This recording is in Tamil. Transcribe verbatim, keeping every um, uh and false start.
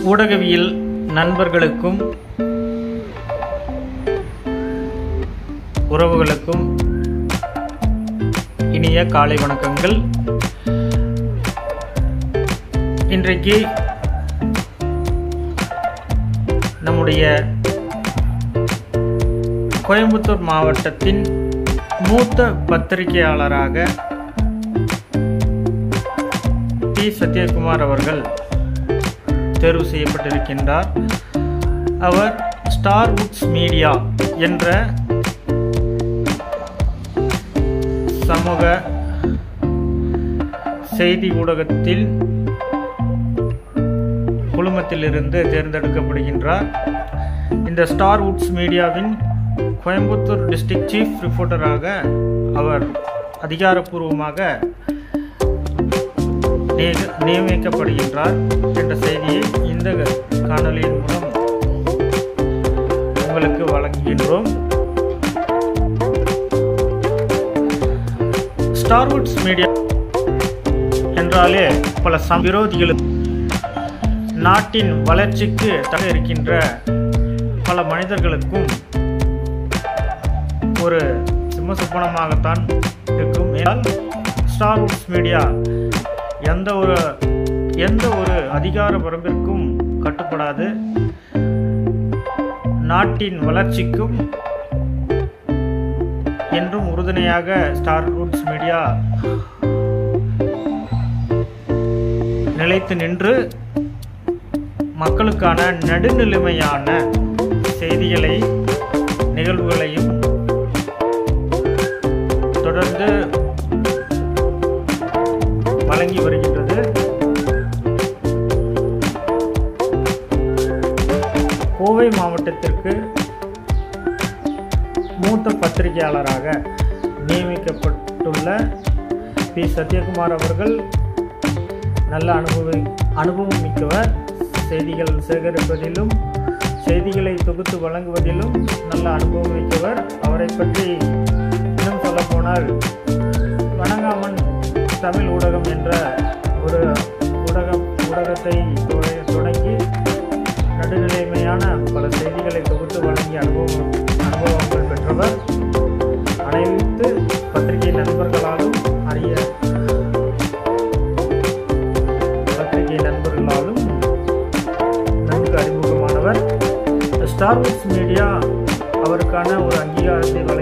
ஊடகவியல் நண்பர்களுக்கும் உறவுகளுக்கும் இனிய காலை வணக்கங்கள். இன்றைக்கு நம்முடைய கோயம்புத்தூர் மாவட்டத்தின் மூத்த பத்திரிகையாளராக டி சத்யகுமார் அவர்கள் தேர்வு செய்யப்பட்டிருக்கின்றார். அவர் ஸ்டார் வுட்ஸ் மீடியா என்ற சமூக செய்தி ஊடகத்தில் குழுமத்திலிருந்து தேர்ந்தெடுக்கப்படுகின்றார். இந்த ஸ்டார் வுட்ஸ் மீடியாவின் கோயம்புத்தூர் டிஸ்ட்ரிக்ட் சீஃப் ரிப்போர்ட்டராக அவர் அதிகாரப்பூர்வமாக நியமிக்கப்படுகின்றார் என்ற செய்தியை இந்த காணொலியின் மூலம் உங்களுக்கு வழங்குகின்றோம். ஸ்டார் வுட்ஸ் மீடியா என்றாலே பல சம விரோதிகளுக்கு நாட்டின் வளர்ச்சிக்கு தக இருக்கின்ற பல மனிதர்களுக்கும் ஒரு சிம்ம சொப்பனமாகத்தான் இருக்கும். ஏனால் ஸ்டார் வுட்ஸ் மீடியா எந்த ஒரு எந்த ஒரு அதிகார வரம்பிற்கும் கட்டுப்படாது. நாட்டின் வளர்ச்சிக்கும் என்றும் உறுதுணையாக ஸ்டார் வுட்ஸ் மீடியா நிலைத்து நின்று மக்களுக்கான நடுநிலைமையான செய்திகளை நிகழ்வுகளையும் தொடர்ந்து வழங்கி வருகின்றது. கோவை மாவட்டத்திற்கு மூத்த பத்திரிகையாளராக நியமிக்கப்பட்டுள்ள பி சத்யகுமார் அவர்கள் நல்ல அனுபவ அனுபவம் மிக்கவர். செய்திகள் சேகரிப்பதிலும் செய்திகளை தொகுத்து வழங்குவதிலும் நல்ல அனுபவம் மிக்கவர். அவரை பற்றி இன்னும் சொல்ல போனால் வணங்காமன் தமிழ் ஊடகம் என்ற ஒரு ஊடகம் ஊடகத்தை தொடங்கி நடுநிலைமையான பல செய்திகளை தொகுத்து வழங்கிய அனுபவம் அனுபவங்கள் பெற்றவர். அனைத்து பத்திரிகை நண்பர்களாலும் அறிய பத்திரிகை நண்பர்களாலும் நன்கு அறிமுகமானவர். ஸ்டார் வுட்ஸ் மீடியா அவருக்கான ஒரு அங்கீகாரத்தை